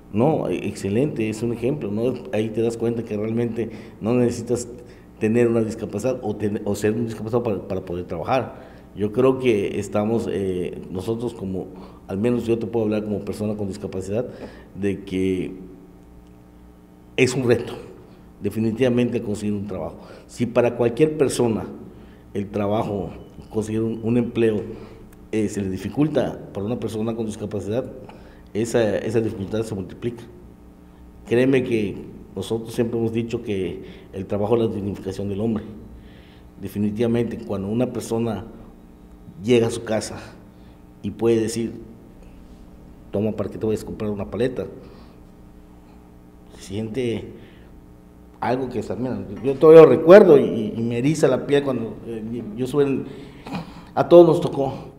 No, excelente, es un ejemplo, ¿no? Ahí te das cuenta que realmente no necesitas tener una discapacidad o ser un discapacitado para poder trabajar. Yo creo que estamos, nosotros como, al menos yo te puedo hablar como persona con discapacidad, de que es un reto, definitivamente conseguir un trabajo. Si para cualquier persona el trabajo, conseguir un empleo, se le dificulta para una persona con discapacidad, esa dificultad se multiplica. Créeme que nosotros siempre hemos dicho que el trabajo es la dignificación del hombre. Definitivamente, cuando una persona llega a su casa y puede decir, toma para que te vayas a comprar una paleta, siente algo que mira, yo todavía lo recuerdo y me eriza la piel cuando yo suben, a todos nos tocó